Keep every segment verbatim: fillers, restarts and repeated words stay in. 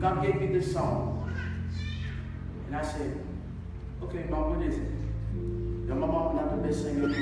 God gave me this song. And I said, okay, Mom, what is it? Now, my mom not the best singer.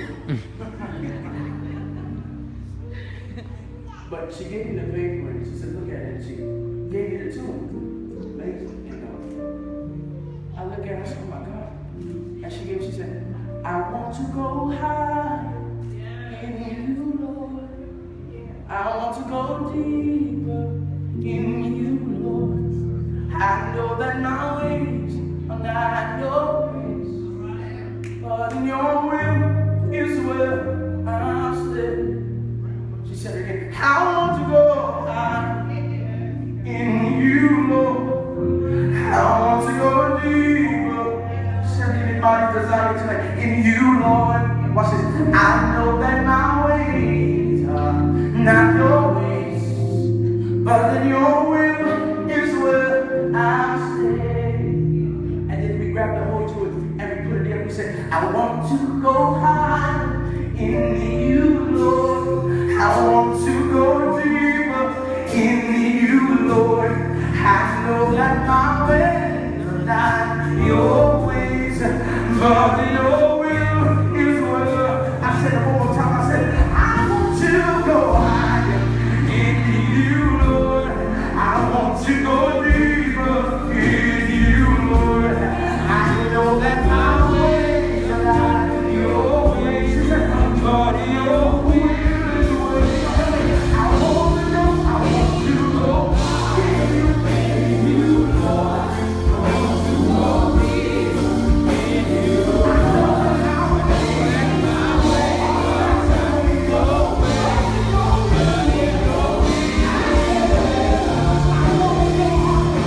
But she gave me the paper and she said, look at it. And she gave me the tune. Amazing. And uh, I look at her and I said, oh my God. And she gave, she said, I want to go high in you, Lord. I want to go deeper in you, Lord. I know that my ways are not your ways, but in your will is where I'll stay. She said again, I want to go high in you, Lord. I want to go deeper. She said, anybody's desire tonight in you, Lord. Watch this. I know that my ways are not your ways, but in your will is where I stay. And then we grab the whole to it and we put it there. We say, I want to go high in you, Lord. I want to go deeper in you, Lord. I know that my ways are not your ways, but in your will is where I said it one more time. I said, I want to go higher in you, Lord. I want to go deeper in you, Lord. I know that my ways are not your ways, but in your will is where I want to go. I want to go in you, Lord. I want to go deeper in you. I know that my ways, my ways are your ways, but in your will.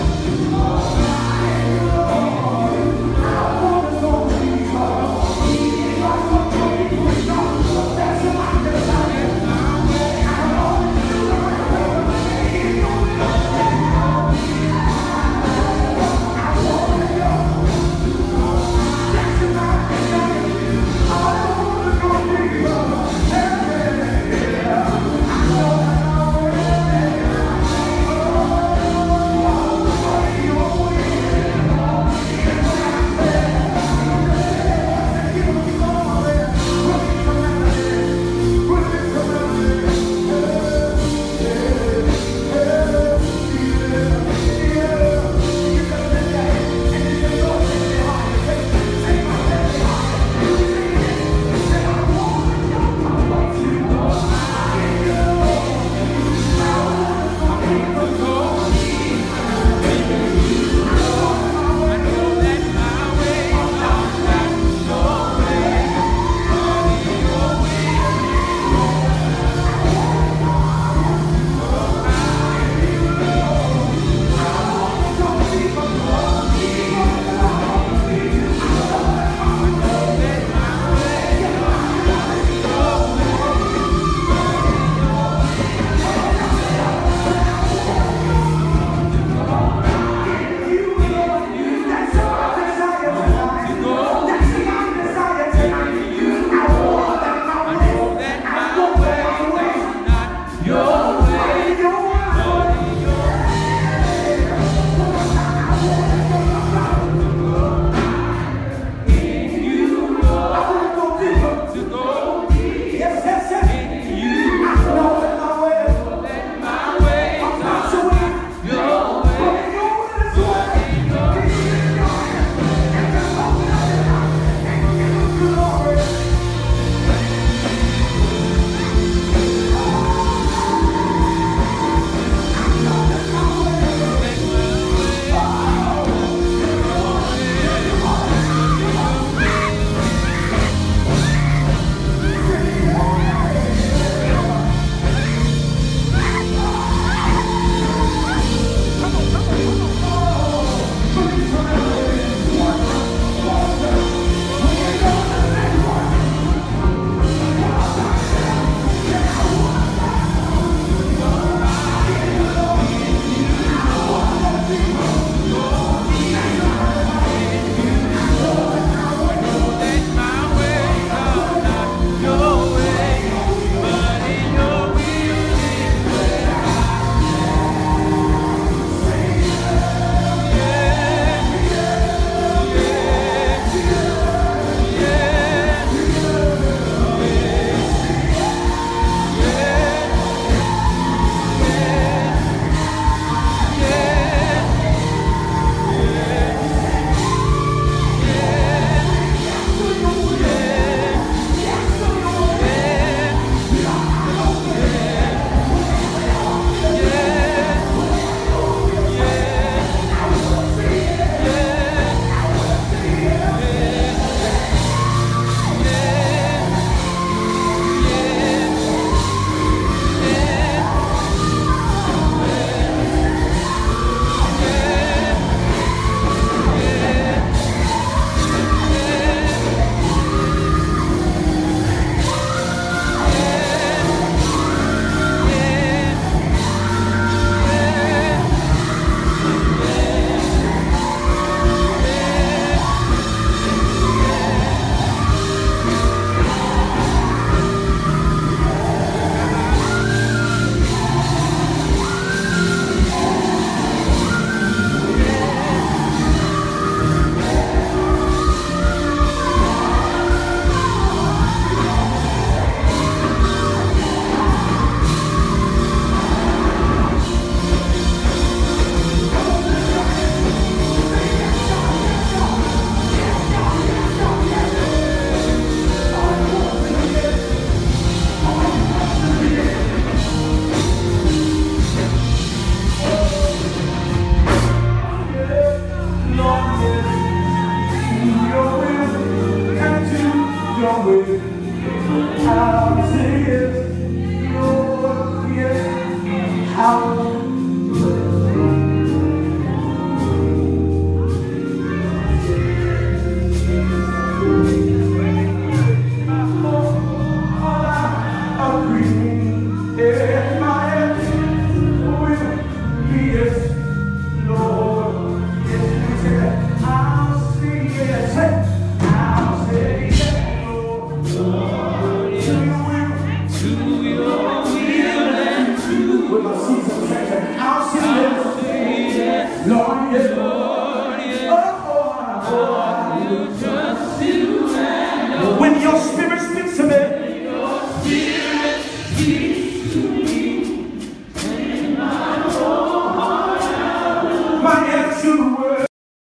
yes, Lord, yes. Oh, oh, I will trust you and know. When your spirit speaks to me, your spirit speaks to me, and my whole heart I will. My answer word.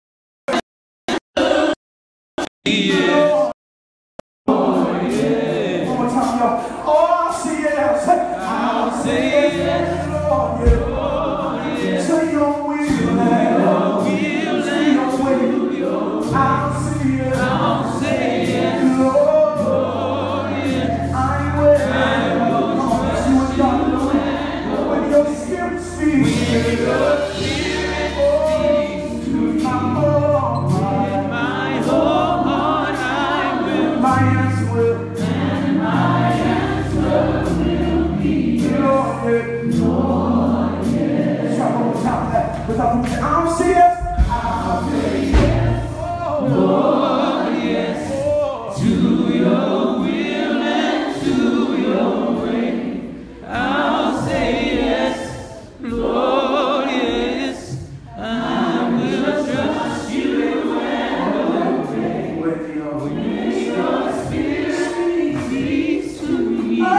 Yeah. Oh, yeah. One more time, y'all. Oh, I'll say yes. I'll say yes, Lord, yeah. Lord, yeah. Say your will, say your will, I'll say yes. I'll say yes, Lord, Lord, yeah. I will. I will. Come on, let's see what God doing. When your spirit speaks, when your spirit speaks to me, my whole heart, my whole heart, I will. My answer will, and my answer will be Lord, yeah. Lord, yeah. Let's try one more time with that. Without moving, I'll say yes. I'll say yes. Oh, Lord, yes. To your will and to your way. I'll say yes. Lord, yes. I will trust you and obey. When your spirit speaks to me, and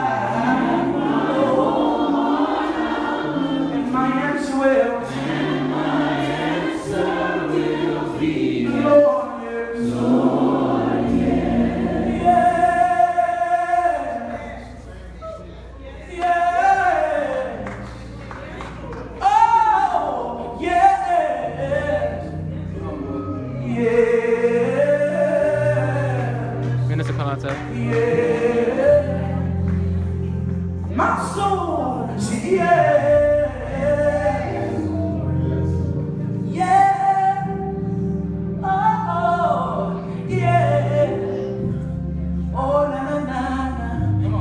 my answer will, and my answer will be Lord, yes. Lord, yes. Yes. Yes. Oh, yes. Yes. Minister Kelontae. Yeah. My soul, see, yeah. Yeah. Oh, yeah. Oh, na na na na.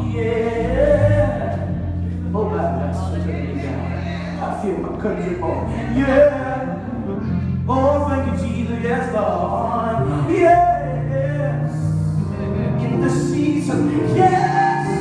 Yeah. Oh, my gosh. I feel my country home. Yeah. Oh, thank you, Jesus. Yes, Lord. Yes. In the season. Yes.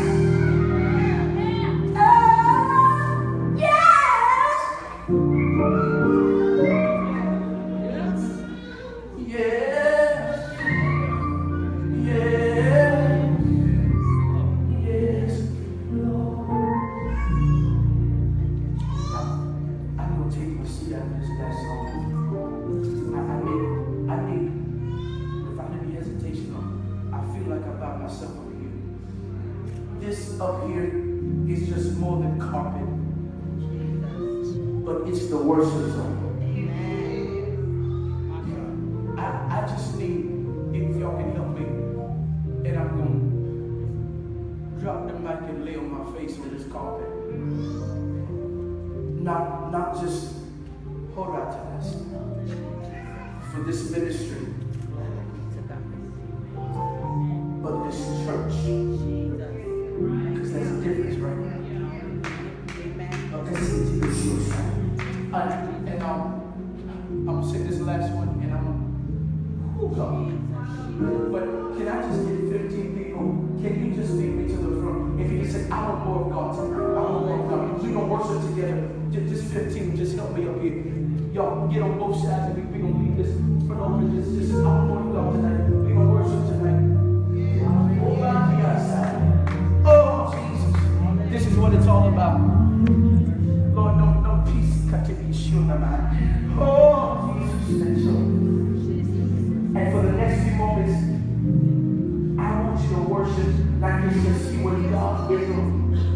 This up here is just more than carpet, but it's the worship zone. I, I just need, if y'all can help me, and I'm going to drop the mic and lay on my face on this carpet. Not, not just hold out to us for this ministry, but this church. Because there's a difference, right? Okay, it's yours. And, and um, I'm going to say this last one, and I'm going to, oh God. But can I just get fifteen people? Can you just lead me to the front? If you can say, I want more of God tonight. I want more of God. We're going to worship together. Just, just fifteen, just help me up here. Y'all get on both sides, and we're going to leave this front over. Just, just, I want more of God tonight. We're going to worship tonight. Oh, God, we got side. Oh, Jesus. This is what it's all about. Lord, no, no peace. Oh, Jesus. And for the next few moments, I want you to worship like it's just you and God in the room.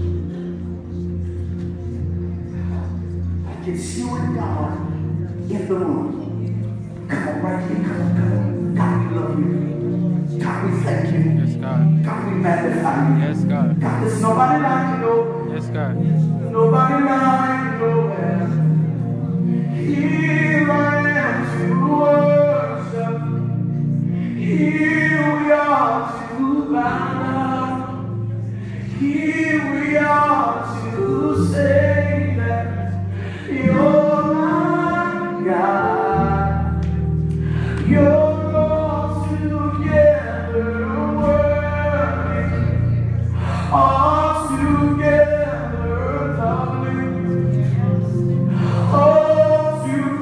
Like it's you and God in the room. Come on, right here. Come on, come on. God, we love you. God, we thank you. Yes, God. God, we magnify you. Yes, God. God, there's nobody like you, Lord. Yes, God. Nobody like you, Lord. Here I am to worship. Here we are to bow down. Here we are to say that you're my God. You're all together working, all together lovely, all together.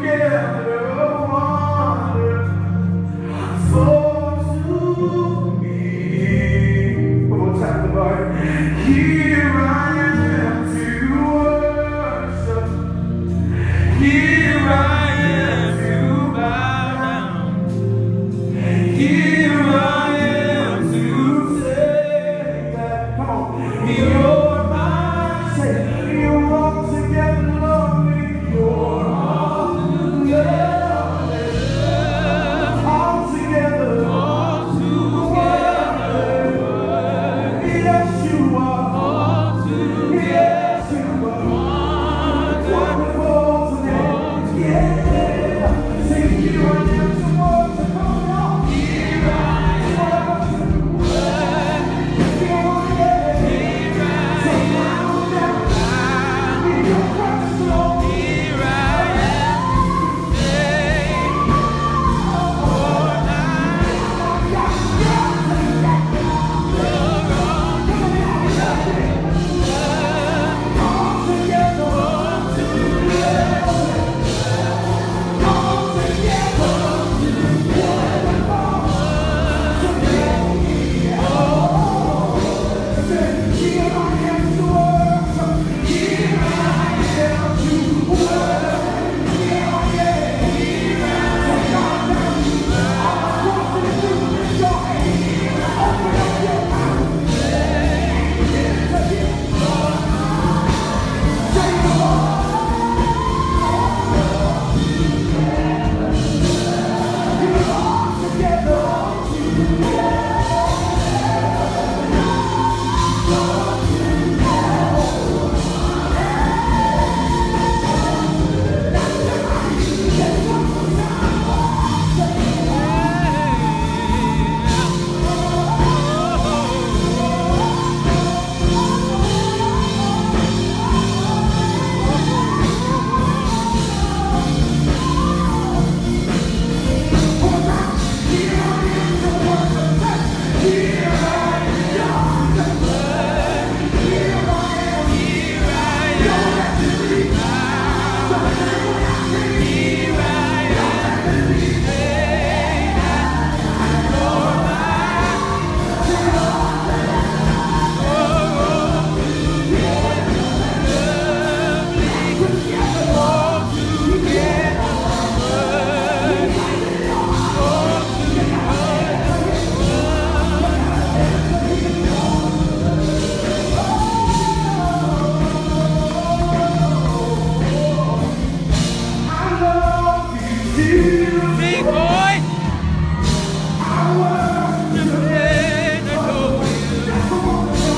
Big boy. I want to beg the door. Just want to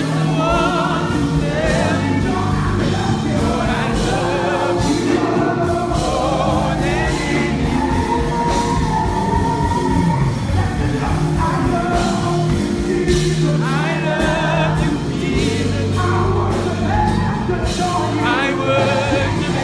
tell you, Lord, I love you more than anything. I love you, Jesus. I worship you.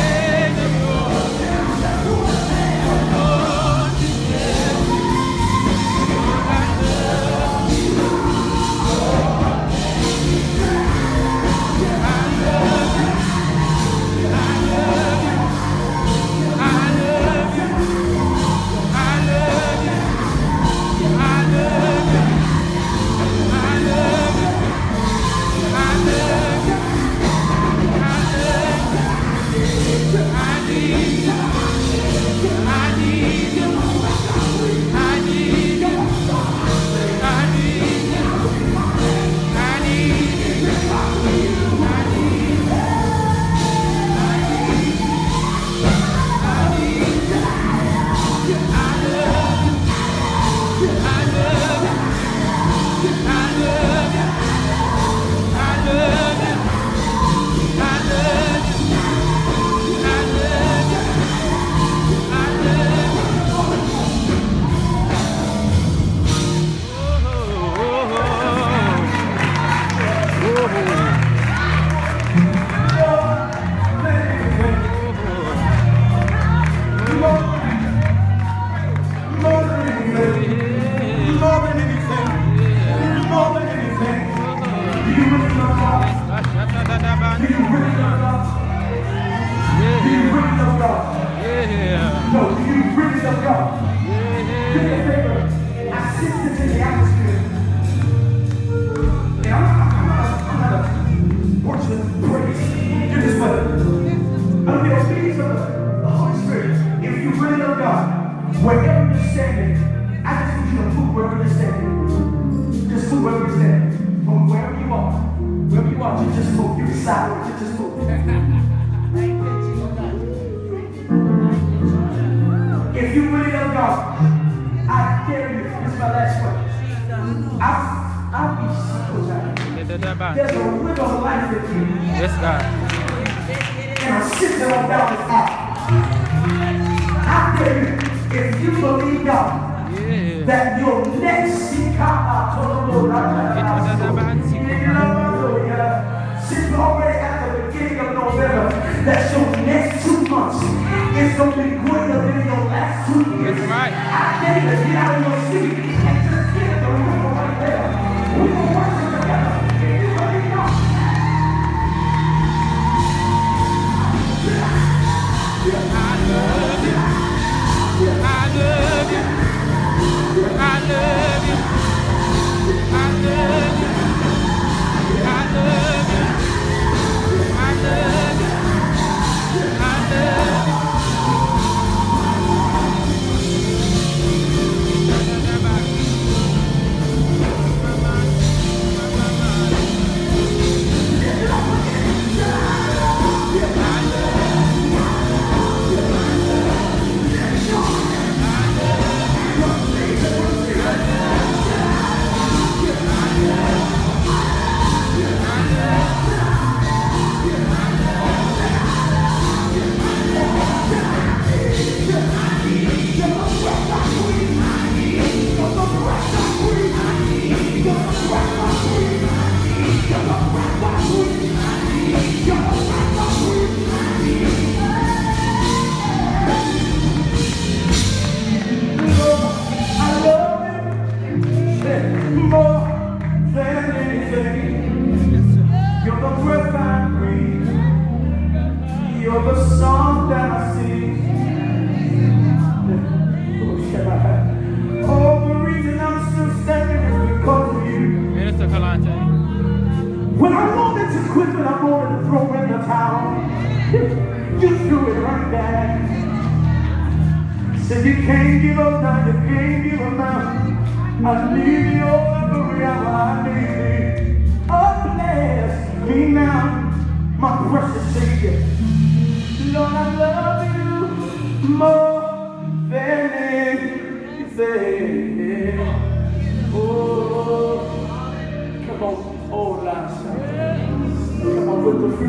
There's a river of life in you. Yes, God. And I'm sitting on down this app. I tell you, if you believe God, yeah, that your next sitting already at the beginning of November, that your next two months is going to be greater than your last two years. That's right. I tell you to get out of your seat and just get the river right there. We're going to worship together. I love you. I love you. I love you. I love you. I love you. I love you. I love you. When I wanted to quit, when I wanted to throw in the towel, you threw it right back. Said you can't give up now, you can't give up now. I need you every hour, I need you. Oh, bless me now, my precious Savior. Lord, I love you more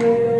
Yeah.